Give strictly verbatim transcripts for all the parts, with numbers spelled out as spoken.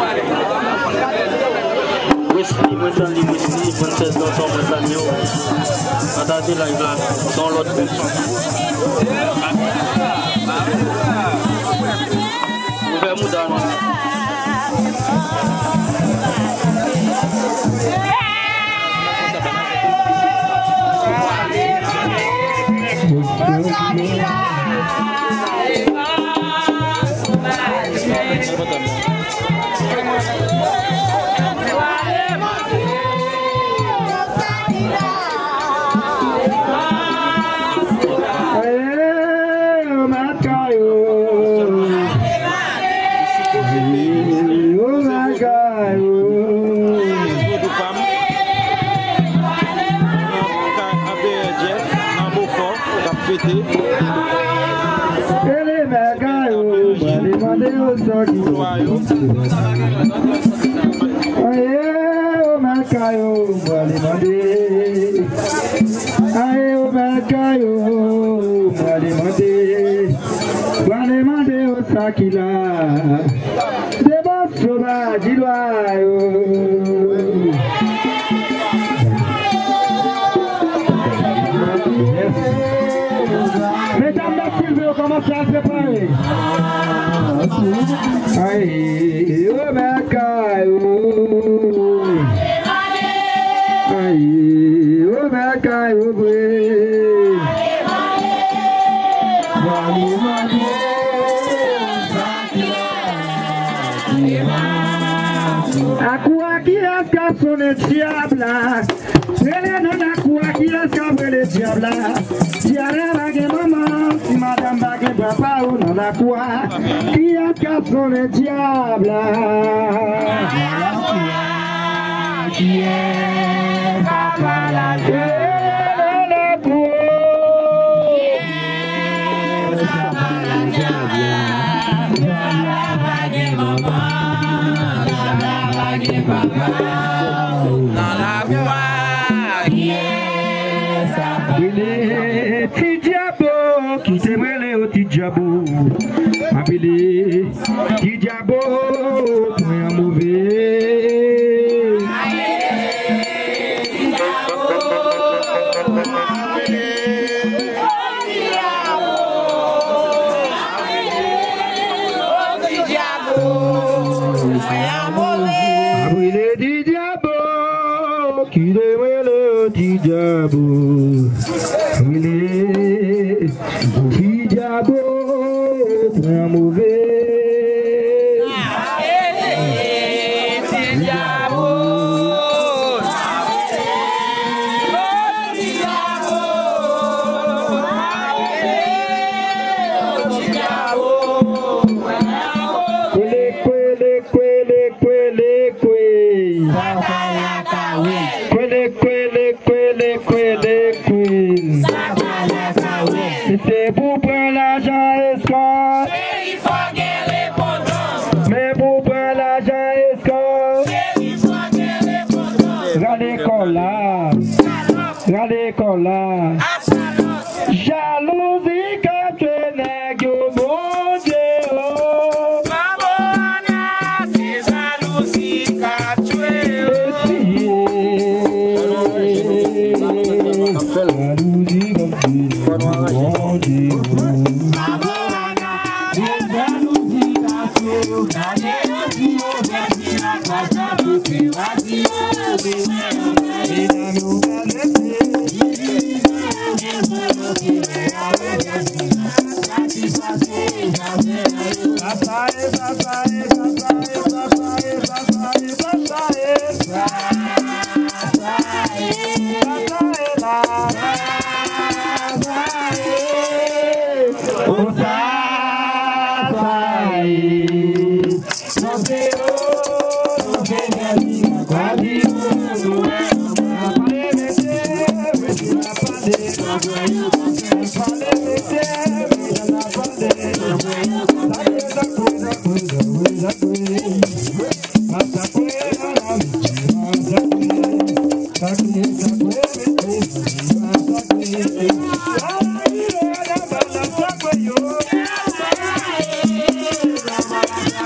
Wesley, moi je suis Wesley, princesse d'ensemble, moi je suis attendez là, là, dans l'autre version. Ouvert Moudano. Mesdames, messieurs, commencez à se préparer. Aïe, oh Makayo. Aïe, oh Makayo. Akua qui est qu'à son diable. Selena Akua qui est qu'à le diable. Diara bagé maman, si madame bagé papa ou non Akua qui est qu'à son diable. Qui est papa la gueule. Qui s'est mêlé au Tijabo, appelé Tijabo, pour un mauvais. Appelé Tijabo, qui s'est mêlé au Tijabo, appelé Tijabo, pour un mauvais. C'est pour prendre l'argent escorte. Mais pour prendre l'argent escorte. Regardez qu'on là. Regardez qu'on là. Jalousie quand tu nègres au monde. C'est jalousie quand tu es. Jalousie quand tu es.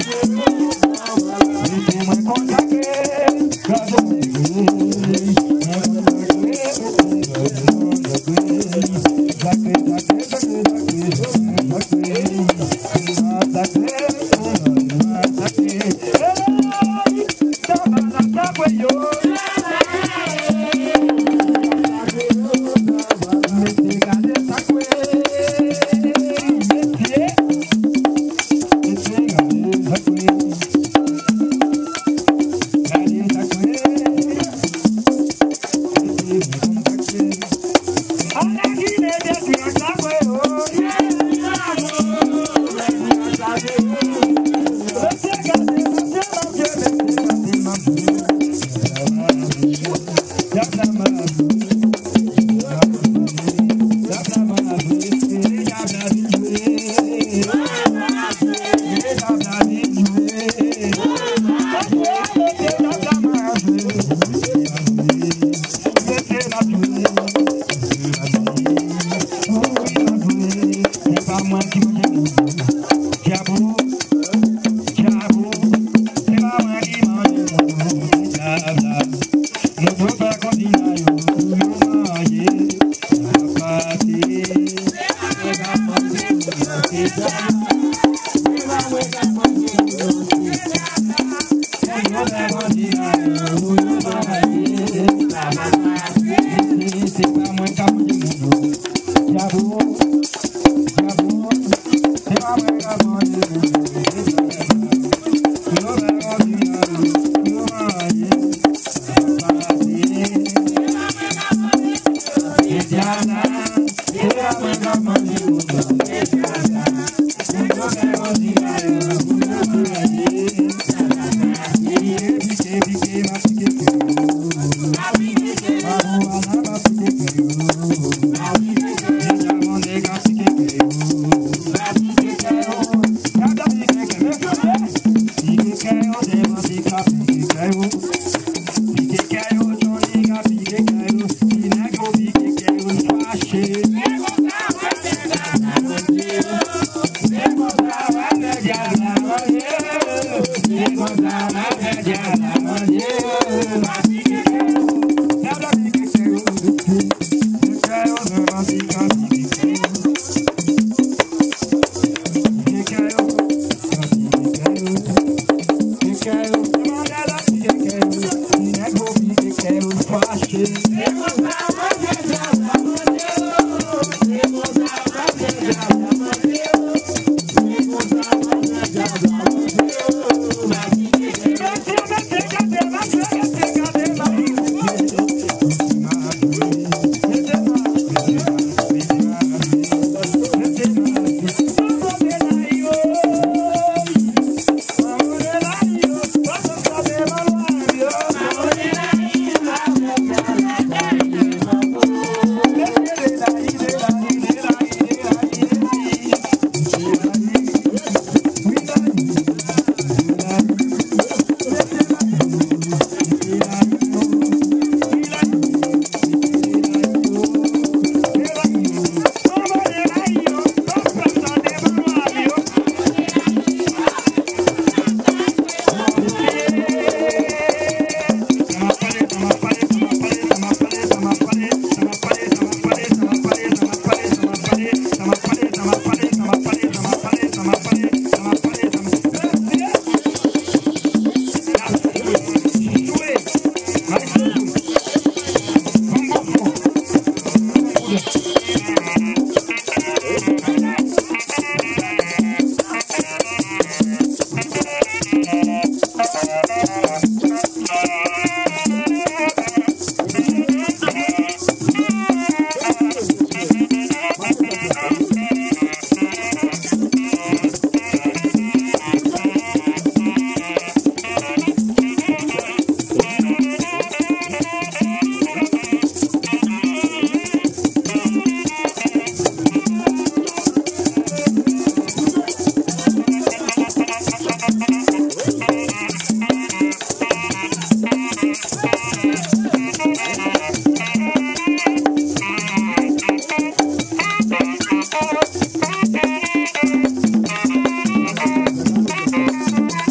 Thank you.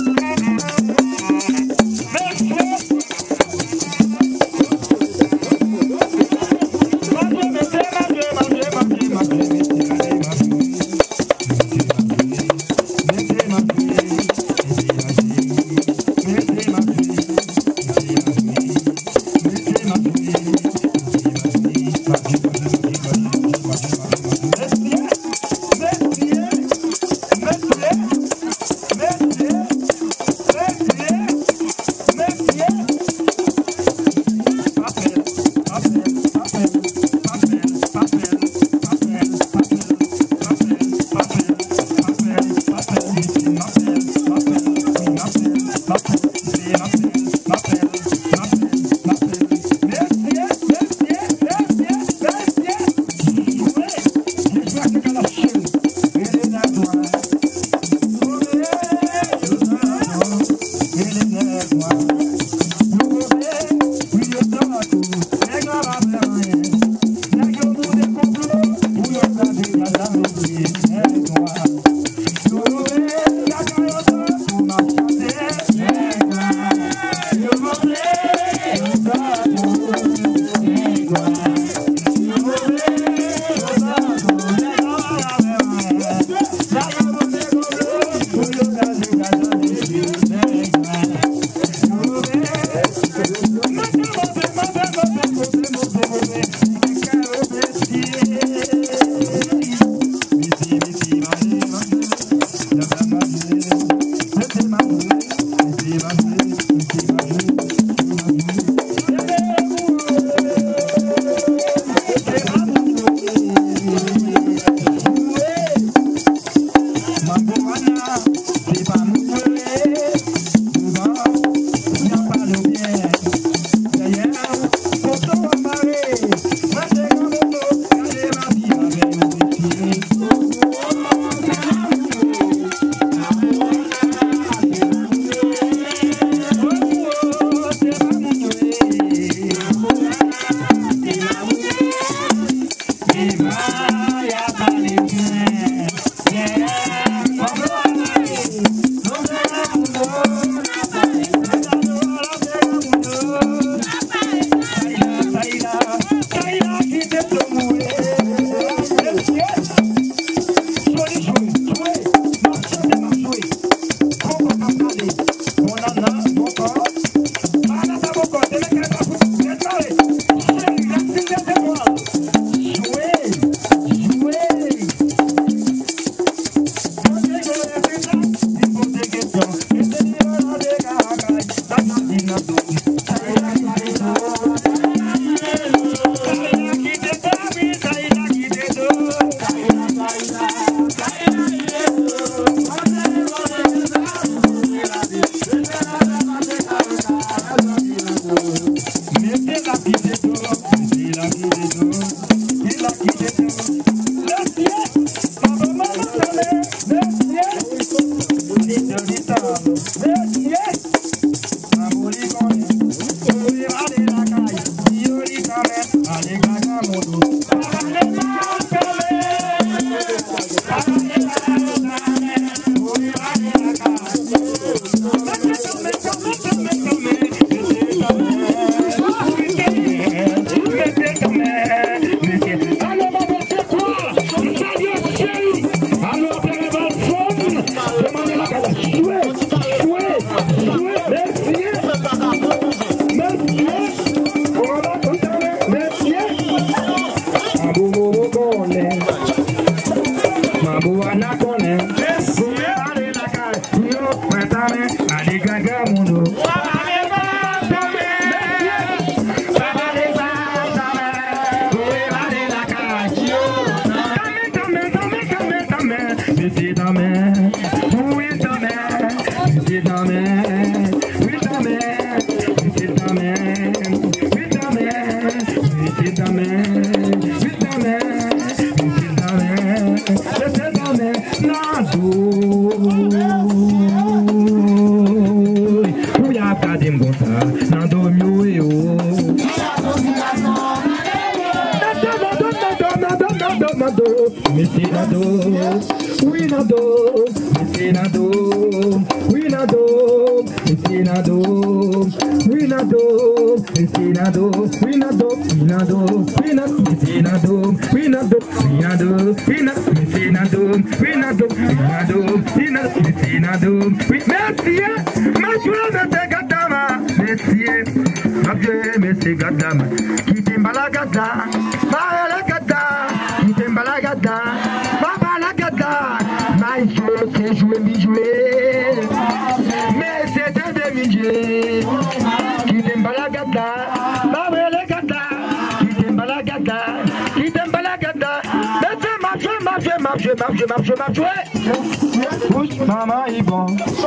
Maman est bon,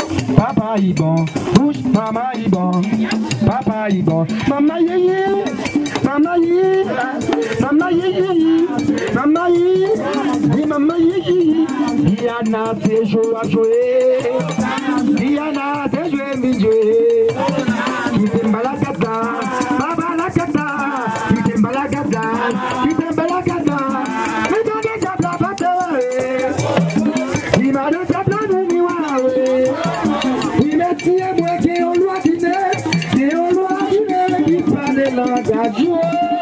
papa est bon, bouge, maman est bon, papa est bon, maman yé, maman yé, maman yé, maman yé, oui maman yé, Diana c'est jouer à jouer, Diana c'est jouer mi jouer, qui t'aime balagada, baba la gada, qui t'aime balagada, qui t'aime balagada, mais dans les gada bateau, il m'a donné moi qui on loi qui ne, qui on loi qui ne, qui parle langage.